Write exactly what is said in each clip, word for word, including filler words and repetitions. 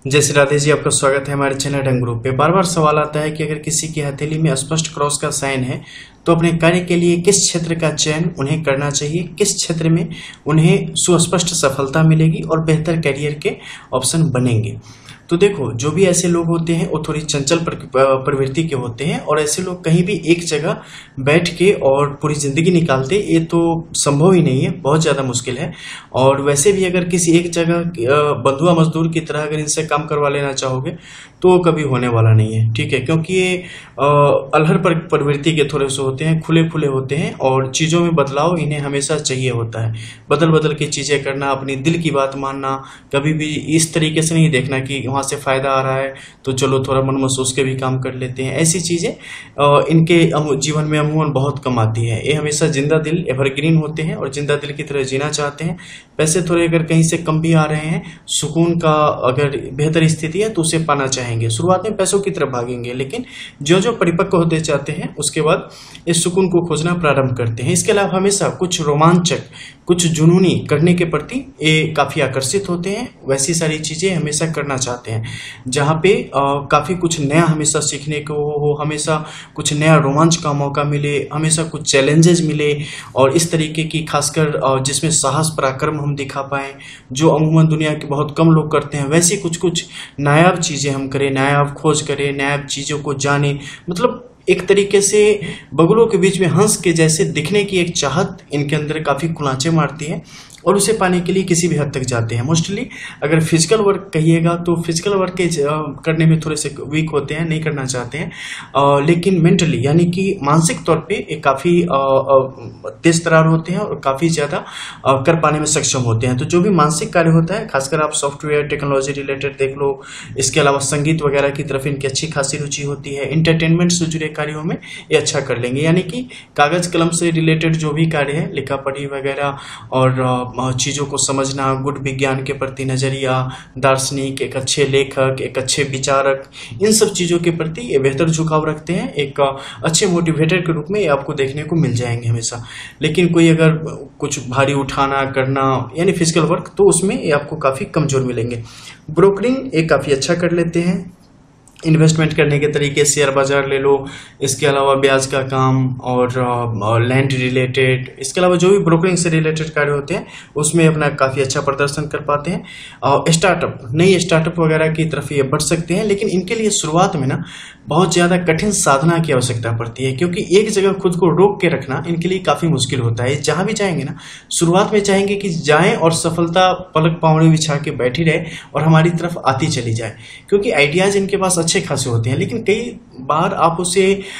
जय श्री राधे जी, आपका स्वागत है हमारे चैनल ढंग ग्रुप पे। बार बार सवाल आता है कि अगर किसी की हथेली में स्पष्ट क्रॉस का साइन है तो अपने कार्य के लिए किस क्षेत्र का चयन उन्हें करना चाहिए, किस क्षेत्र में उन्हें सुस्पष्ट सफलता मिलेगी और बेहतर करियर के ऑप्शन बनेंगे। तो देखो, जो भी ऐसे लोग होते हैं वो थोड़ी चंचल प्रवृत्ति के होते हैं और ऐसे लोग कहीं भी एक जगह बैठ के और पूरी जिंदगी निकालते, ये तो संभव ही नहीं है, बहुत ज़्यादा मुश्किल है। और वैसे भी अगर किसी एक जगह बंधुआ मजदूर की तरह अगर इनसे काम करवा लेना चाहोगे तो कभी होने वाला नहीं है, ठीक है। क्योंकि ये अलहर प्रवृत्ति के थोड़े से होते हैं, खुले खुले होते हैं और चीज़ों में बदलाव इन्हें हमेशा चाहिए होता है। बदल बदल के चीज़ें करना, अपनी दिल की बात मानना, कभी भी इस तरीके से नहीं देखना कि वहाँ से फायदा आ रहा है तो चलो थोड़ा मन महसूस के भी काम कर लेते हैं। ऐसी चीज़ें इनके जीवन में अमूमन बहुत कम आती है। ये हमेशा जिंदा दिल, एवरग्रीन होते हैं और जिंदा दिल की तरह जीना चाहते हैं। पैसे थोड़े अगर कहीं से कम भी आ रहे हैं, सुकून का अगर बेहतर स्थिति है तो उसे पाना चाहेंगे। शुरुआत में पैसों की तरफ भागेंगे, लेकिन जो जो परिपक्व होते जाते हैं उसके बाद इस सुकून को खोजना प्रारंभ करते हैं। इसके अलावा हमेशा कुछ रोमांचक, कुछ जुनूनी करने के प्रति ये काफ़ी आकर्षित होते हैं। वैसी सारी चीज़ें हमेशा करना चाहते हैं जहाँ पे काफ़ी कुछ नया हमेशा सीखने को हो, हमेशा कुछ नया रोमांच का मौका मिले, हमेशा कुछ चैलेंजेस मिले और इस तरीके की खासकर जिसमें साहस पराक्रम हम दिखा पाएँ, जो अमूमन दुनिया के बहुत कम लोग करते हैं। वैसी कुछ कुछ नायाब चीज़ें हम करें, नायाब खोज करें, नायाब चीज़ों को जाने, मतलब एक तरीके से बगुलों के बीच में हंस के जैसे दिखने की एक चाहत इनके अंदर काफ़ी कुलांचे मारती है और उसे पाने के लिए किसी भी हद तक जाते हैं। मोस्टली अगर फिजिकल वर्क कहिएगा तो फिजिकल वर्क के करने में थोड़े से वीक होते हैं, नहीं करना चाहते हैं, आ, लेकिन मेंटली यानी कि मानसिक तौर पे एक काफ़ी तेज तरार होते हैं और काफ़ी ज़्यादा कर पाने में सक्षम होते हैं। तो जो भी मानसिक कार्य होता है, खासकर आप सॉफ्टवेयर टेक्नोलॉजी रिलेटेड देख लो, इसके अलावा संगीत वगैरह की तरफ इनकी अच्छी खासी रुचि होती है। इंटरटेनमेंट से जुड़े कार्यों में ये अच्छा कर लेंगे, यानी कि कागज कलम से रिलेटेड जो भी कार्य है, लिखा पढ़ी वगैरह और चीज़ों को समझना, गुड विज्ञान के प्रति नज़रिया, दार्शनिक, एक अच्छे लेखक, एक अच्छे विचारक, इन सब चीज़ों के प्रति ये बेहतर झुकाव रखते हैं। एक अच्छे मोटिवेटर के रूप में ये आपको देखने को मिल जाएंगे हमेशा। लेकिन कोई अगर कुछ भारी उठाना करना यानी फिजिकल वर्क, तो उसमें ये आपको काफ़ी कमज़ोर मिलेंगे। ब्रोकरिंग ये काफ़ी अच्छा कर लेते हैं। इन्वेस्टमेंट करने के तरीके, शेयर बाजार ले लो, इसके अलावा ब्याज का काम और लैंड रिलेटेड, इसके अलावा जो भी ब्रोकरिंग से रिलेटेड कार्य होते हैं उसमें अपना काफ़ी अच्छा प्रदर्शन कर पाते हैं। और स्टार्टअप, नई स्टार्टअप वगैरह की तरफ ये बढ़ सकते हैं, लेकिन इनके लिए शुरुआत में ना बहुत ज़्यादा कठिन साधना की आवश्यकता पड़ती है, क्योंकि एक जगह खुद को रोक के रखना इनके लिए काफ़ी मुश्किल होता है। जहाँ भी जाएंगे ना, शुरुआत में चाहेंगे कि जाएँ और सफलता पलक पाँवड़े बिछा के बैठी रहे और हमारी तरफ आती चली जाए, क्योंकि आइडियाज़ इनके पास अच्छे खासे होते हैं, लेकिन कई बार आप उसे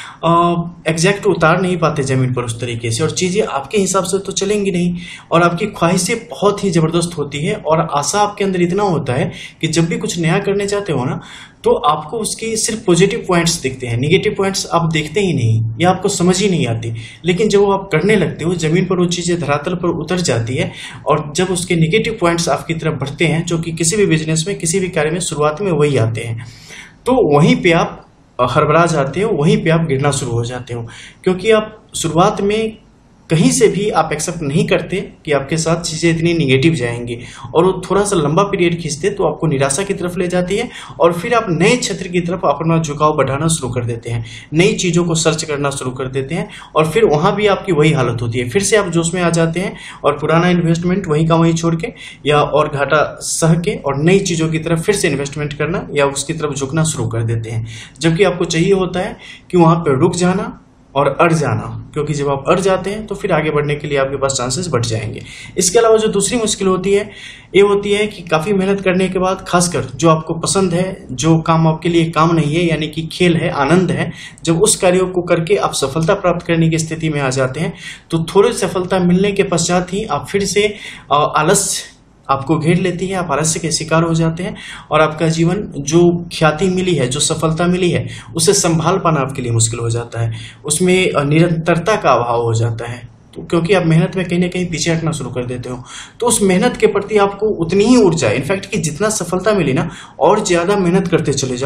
एग्जैक्ट उतार नहीं पाते ज़मीन पर उस तरीके से, और चीज़ें आपके हिसाब से तो चलेंगी नहीं और आपकी ख्वाहिशें बहुत ही ज़बरदस्त होती है और आशा आपके अंदर इतना होता है कि जब भी कुछ नया करने जाते हो ना, तो आपको उसकी सिर्फ पॉजिटिव पॉइंट्स दिखते हैं, निगेटिव पॉइंट्स आप देखते ही नहीं या आपको समझ ही नहीं आती। लेकिन जब वो आप करने लगते हो, ज़मीन पर वो चीज़ें धरातल पर उतर जाती है और जब उसके निगेटिव पॉइंट्स आपकी तरफ बढ़ते हैं, जो कि किसी भी बिजनेस में, किसी भी कार्य में शुरुआत में वही आते हैं, तो वहीं पे आप हड़बड़ा जाते हो, वहीं पे आप गिरना शुरू हो जाते हो, क्योंकि आप शुरुआत में कहीं से भी आप एक्सेप्ट नहीं करते कि आपके साथ चीज़ें इतनी निगेटिव जाएंगी, और वो थोड़ा सा लंबा पीरियड खींचते तो आपको निराशा की तरफ ले जाती है और फिर आप नए क्षेत्र की तरफ अपना झुकाव बढ़ाना शुरू कर देते हैं, नई चीज़ों को सर्च करना शुरू कर देते हैं और फिर वहाँ भी आपकी वही हालत होती है। फिर से आप जोश में आ जाते हैं और पुराना इन्वेस्टमेंट वहीं का वहीं छोड़ के या और घाटा सह के और नई चीज़ों की तरफ फिर से इन्वेस्टमेंट करना या उसकी तरफ झुकना शुरू कर देते हैं, जबकि आपको चाहिए होता है कि वहाँ पर रुक जाना और अड़ जाना, क्योंकि जब आप अड़ जाते हैं तो फिर आगे बढ़ने के लिए आपके पास चांसेस बढ़ जाएंगे। इसके अलावा जो दूसरी मुश्किल होती है, ये होती है कि काफ़ी मेहनत करने के बाद, खासकर जो आपको पसंद है, जो काम आपके लिए काम नहीं है, यानी कि खेल है, आनंद है, जब उस कार्यों को करके आप सफलता प्राप्त करने की स्थिति में आ जाते हैं तो थोड़ी सफलता मिलने के पश्चात ही आप फिर से आलस्य आपको घेर लेती है, आप आलस्य के शिकार हो जाते हैं और आपका जीवन, जो ख्याति मिली है, जो सफलता मिली है, उसे संभाल पाना आपके लिए मुश्किल हो जाता है। उसमें निरंतरता का अभाव हो जाता है, तो क्योंकि आप मेहनत में कहीं ना कहीं पीछे हटना शुरू कर देते हो, तो उस मेहनत के प्रति आपको उतनी ही ऊर्जा, इनफैक्ट कि जितना सफलता मिली ना, और ज़्यादा मेहनत करते चले जाओ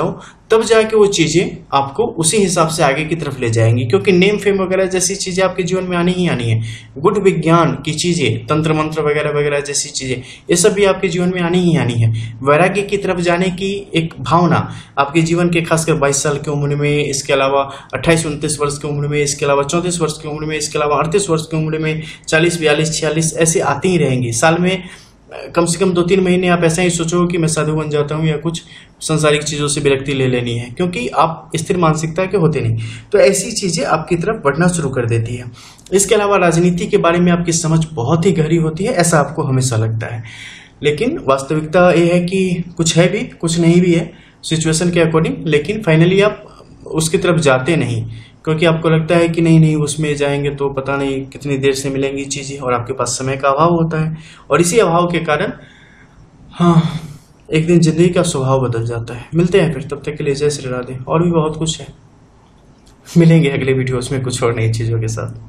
तब जाके वो चीजें आपको उसी हिसाब से आगे की तरफ ले जाएंगी, क्योंकि नेम फेम वगैरह जैसी चीजें आपके जीवन में आनी ही आनी है। गुड विज्ञान की चीजें, तंत्र मंत्र वगैरह वगैरह जैसी चीजें, ये सब भी आपके जीवन में आनी ही आनी है। वैराग्य की तरफ जाने की एक भावना आपके जीवन के खासकर बाईस साल की उम्र में, इसके अलावा अट्ठाईस उनतीस वर्ष की उम्र में, इसके अलावा चौंतीस वर्ष की उम्र में, इसके अलावा अड़तीस वर्ष की उम्र में, चालीस बयालीस छियालीस ऐसे आती ही रहेंगी। साल में कम से कम दो तीन महीने आप ऐसा ही सोचो कि मैं साधु बन जाता हूँ या कुछ संसारिक चीजों से विरक्ति ले लेनी है, क्योंकि आप स्थिर मानसिकता के होते नहीं। तो ऐसी चीजें आपकी तरफ बढ़ना शुरू कर देती है। इसके अलावा राजनीति के बारे में आपकी समझ बहुत ही गहरी होती है, ऐसा आपको हमेशा लगता है, लेकिन वास्तविकता यह है कि कुछ है भी कुछ नहीं भी है सिचुएशन के अकॉर्डिंग। लेकिन फाइनली आप उसकी तरफ जाते नहीं, क्योंकि आपको लगता है कि नहीं नहीं उसमें जाएंगे तो पता नहीं कितनी देर से मिलेंगी चीजें, और आपके पास समय का अभाव होता है। और इसी अभाव के कारण हाँ एक दिन जिंदगी का स्वभाव बदल जाता है। मिलते हैं फिर, तब तक के लिए जय श्री राधे। और भी बहुत कुछ है, मिलेंगे अगले वीडियोस में कुछ और नई चीजों के साथ।